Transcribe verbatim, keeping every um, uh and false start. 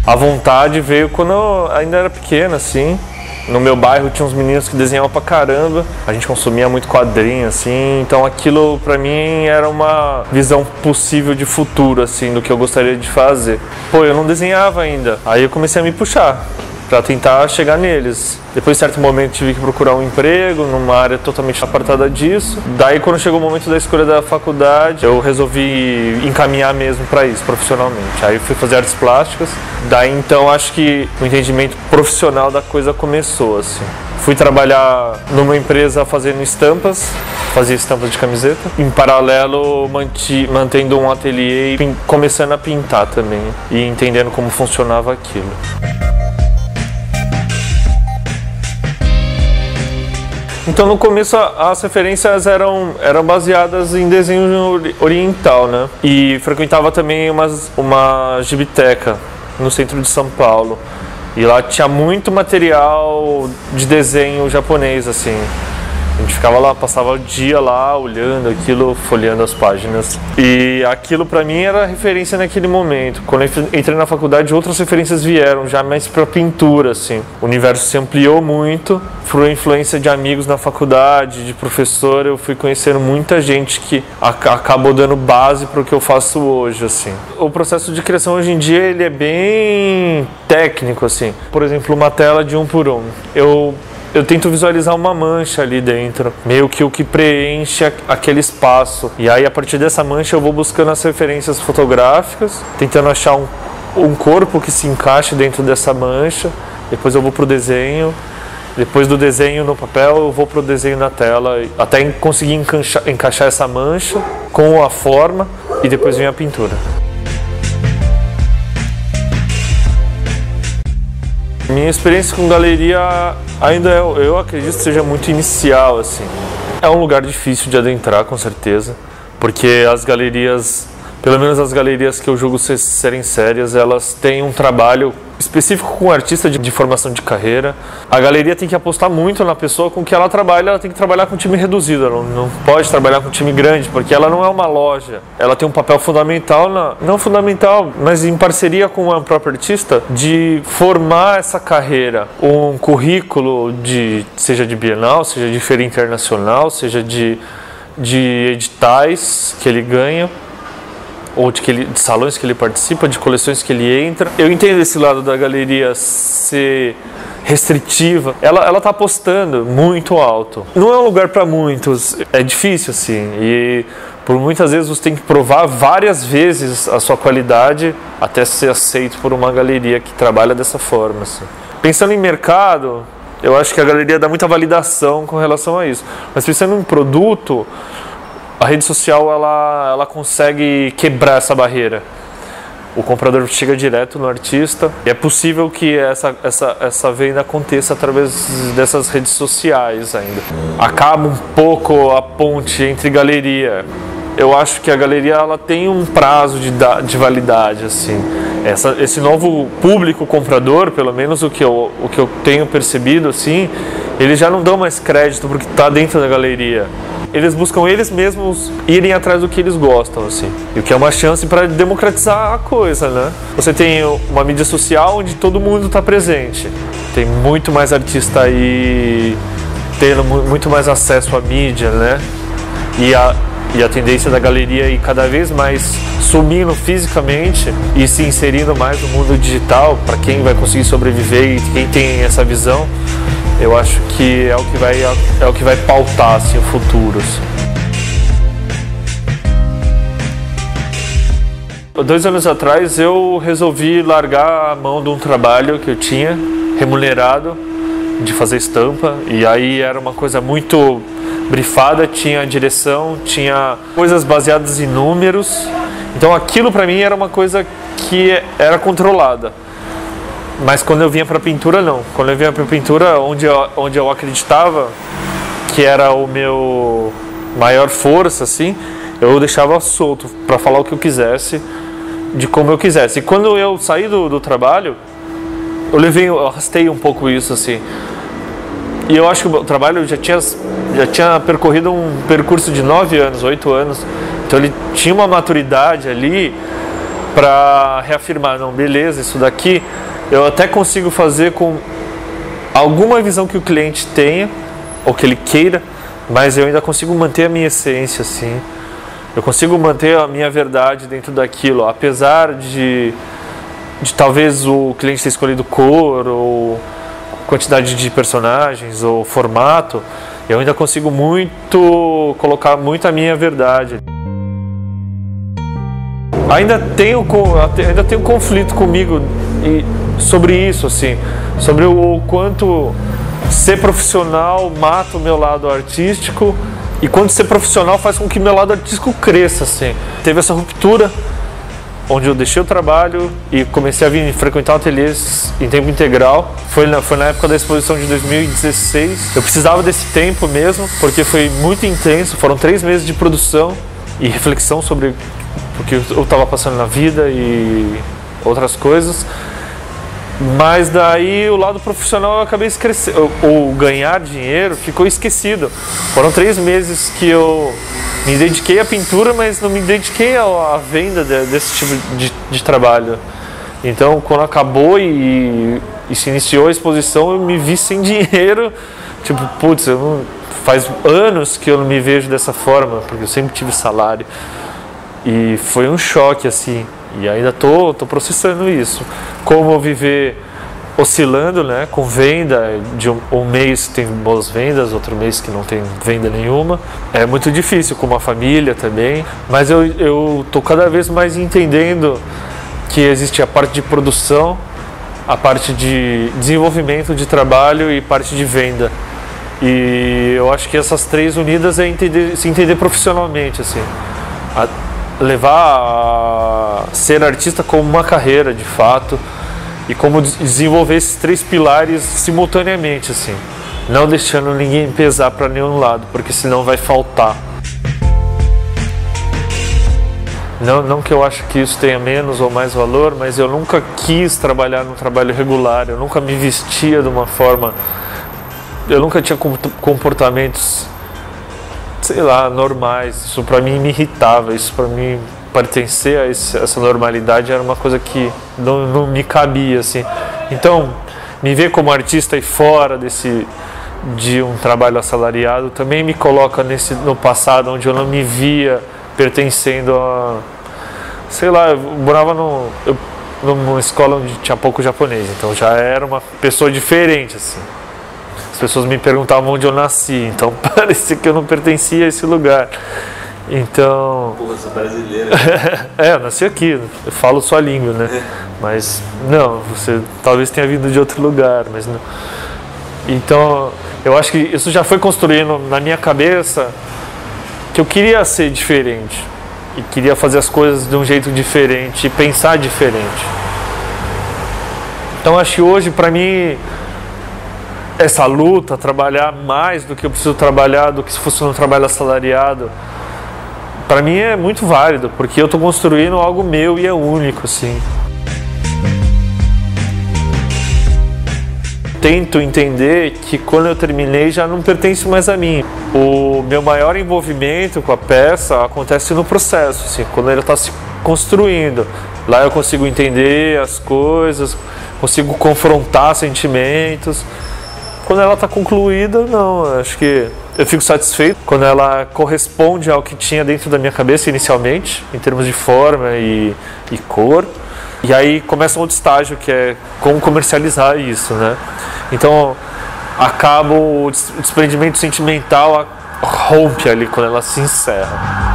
A vontade veio quando eu ainda era pequeno, assim. No meu bairro tinha uns meninos que desenhavam pra caramba, a gente consumia muito quadrinho, assim, então aquilo pra mim era uma visão possível de futuro, assim, do que eu gostaria de fazer. Pô, eu não desenhava ainda, aí eu comecei a me puxar pra tentar chegar neles. Depois de certo momento tive que procurar um emprego numa área totalmente apartada disso. Daí quando chegou o momento da escolha da faculdade, eu resolvi encaminhar mesmo para isso, profissionalmente. Aí fui fazer artes plásticas. Daí então acho que o entendimento profissional da coisa começou, assim. Fui trabalhar numa empresa fazendo estampas, fazia estampas de camiseta. Em paralelo, manti, mantendo um ateliê e começando a pintar também e entendendo como funcionava aquilo. Então no começo as referências eram, eram baseadas em desenho oriental, né? E frequentava também umas, uma gibiteca no centro de São Paulo. E lá tinha muito material de desenho japonês, assim. A gente ficava lá, passava o dia lá olhando aquilo, folheando as páginas. E aquilo pra mim era referência naquele momento. Quando eu entrei na faculdade, outras referências vieram, já mais pra pintura, assim. O universo se ampliou muito, por influência de amigos na faculdade, de professor, eu fui conhecendo muita gente que acabou dando base para o que eu faço hoje, assim. O processo de criação hoje em dia, ele é bem técnico, assim. Por exemplo, uma tela de um por um. Eu Eu tento visualizar uma mancha ali dentro, meio que o que preenche aquele espaço. E aí, a partir dessa mancha, eu vou buscando as referências fotográficas, tentando achar um, um corpo que se encaixe dentro dessa mancha. Depois eu vou pro desenho. Depois do desenho no papel, eu vou pro desenho na tela, até conseguir encaixar, encaixar essa mancha com a forma, e depois vem a pintura. Minha experiência com galeria ainda, é, eu acredito, seja muito inicial, assim. É um lugar difícil de adentrar, com certeza, porque as galerias, pelo menos as galerias que eu julgo serem sérias, elas têm um trabalho específico com o artista de, de formação de carreira. A galeria tem que apostar muito na pessoa com que ela trabalha, ela tem que trabalhar com um time reduzido, ela não, não pode trabalhar com um time grande, porque ela não é uma loja. Ela tem um papel fundamental, na, não fundamental, mas em parceria com a própria artista, de formar essa carreira, um currículo, de, seja de bienal, seja de feira internacional, seja de, de editais que ele ganha, ou de, que ele, de salões que ele participa, de coleções que ele entra. Eu entendo esse lado da galeria ser restritiva. Ela ela tá apostando muito alto. Não é um lugar para muitos, é difícil, assim, e por muitas vezes você tem que provar várias vezes a sua qualidade até ser aceito por uma galeria que trabalha dessa forma, assim. Pensando em mercado, eu acho que a galeria dá muita validação com relação a isso. Mas pensando em produto, a rede social ela, ela consegue quebrar essa barreira. O comprador chega direto no artista e é possível que essa, essa, essa venda aconteça através dessas redes sociais ainda. Acaba um pouco a ponte entre galeria. Eu acho que a galeria ela tem um prazo de, de validade, assim. Essa, esse novo público comprador, pelo menos o que eu, o que eu tenho percebido, assim, eles já não dão mais crédito porque está dentro da galeria. Eles buscam eles mesmos irem atrás do que eles gostam, assim. E o que é uma chance para democratizar a coisa, né? Você tem uma mídia social onde todo mundo está presente. Tem muito mais artista aí tendo muito mais acesso à mídia, né? E a, e a tendência da galeria é ir cada vez mais sumindo fisicamente e se inserindo mais no mundo digital, para quem vai conseguir sobreviver e quem tem essa visão. Eu acho que é o que vai, é o que vai pautar, assim, o futuro, assim. Dois anos atrás eu resolvi largar a mão de um trabalho que eu tinha, remunerado, de fazer estampa, e aí era uma coisa muito brifada, tinha direção, tinha coisas baseadas em números, então aquilo pra mim era uma coisa que era controlada. Mas quando eu vinha para pintura, não. Quando eu vinha para pintura, onde eu, onde eu acreditava que era o meu maior força, assim, eu deixava solto para falar o que eu quisesse, de como eu quisesse. E quando eu saí do, do trabalho, eu levei, eu arrastei um pouco isso, assim. E eu acho que o trabalho já tinha, já tinha percorrido um percurso de nove anos, oito anos. Então ele tinha uma maturidade ali para reafirmar, não, beleza, isso daqui eu até consigo fazer com alguma visão que o cliente tenha, ou que ele queira, mas eu ainda consigo manter a minha essência, assim. Eu consigo manter a minha verdade dentro daquilo, apesar de, de talvez o cliente ter escolhido cor, ou quantidade de personagens, ou formato, eu ainda consigo muito colocar muito a minha verdade. Ainda tenho, ainda tenho conflito comigo sobre isso, assim, sobre o quanto ser profissional mata o meu lado artístico e quanto ser profissional faz com que meu lado artístico cresça, assim. Teve essa ruptura onde eu deixei o trabalho e comecei a vir frequentar ateliês em tempo integral. Foi na, foi na época da exposição de dois mil e dezesseis. Eu precisava desse tempo mesmo, porque foi muito intenso. Foram três meses de produção e reflexão sobre o que eu estava passando na vida e outras coisas. Mas daí o lado profissional eu acabei esquecendo, o ganhar dinheiro ficou esquecido. Foram três meses que eu me dediquei à pintura, mas não me dediquei à venda desse tipo de, de trabalho. Então, quando acabou e, e se iniciou a exposição, eu me vi sem dinheiro. Tipo, putz, eu não, faz anos que eu não me vejo dessa forma, porque eu sempre tive salário. E foi um choque, assim. E ainda tô, tô processando isso. Como viver oscilando, né, com venda, de um, um mês tem boas vendas, outro mês que não tem venda nenhuma. É muito difícil com uma família também, mas eu, eu tô cada vez mais entendendo que existe a parte de produção, a parte de desenvolvimento de trabalho e parte de venda. E eu acho que essas três unidas é entender, se entender profissionalmente, assim. A, levar a ser artista como uma carreira, de fato, e como desenvolver esses três pilares simultaneamente, assim, não deixando ninguém pesar para nenhum lado, porque senão vai faltar. Não, não que eu acho que isso tenha menos ou mais valor, mas eu nunca quis trabalhar num trabalho regular, eu nunca me vestia de uma forma, eu nunca tinha comportamentos, sei lá, normais. Isso pra mim me irritava, isso pra mim pertencer a esse, essa normalidade era uma coisa que não, não me cabia, assim. Então, me ver como artista e fora desse, de um trabalho assalariado também me coloca nesse, no passado, onde eu não me via pertencendo a, sei lá, eu morava no, eu, numa escola onde tinha pouco japonês, então já era uma pessoa diferente, assim. As pessoas me perguntavam onde eu nasci, então parecia que eu não pertencia a esse lugar. Então... Pô, eu sou brasileiro. É, eu nasci aqui, eu falo sua língua, né? Mas, não, você talvez tenha vindo de outro lugar, mas não. Então, eu acho que isso já foi construindo na minha cabeça que eu queria ser diferente. E queria fazer as coisas de um jeito diferente e pensar diferente. Então, acho que hoje, para mim, essa luta, trabalhar mais do que eu preciso trabalhar, do que se fosse um trabalho assalariado, para mim é muito válido, porque eu estou construindo algo meu e é único, assim. Tento entender que quando eu terminei já não pertence mais a mim. O meu maior envolvimento com a peça acontece no processo, assim, quando ela está se construindo. Lá eu consigo entender as coisas, consigo confrontar sentimentos. Quando ela está concluída, não, acho que eu fico satisfeito quando ela corresponde ao que tinha dentro da minha cabeça inicialmente, em termos de forma e, e cor. E aí começa um outro estágio, que é como comercializar isso, né? Então, acaba o desprendimento sentimental, rompe ali quando ela se encerra.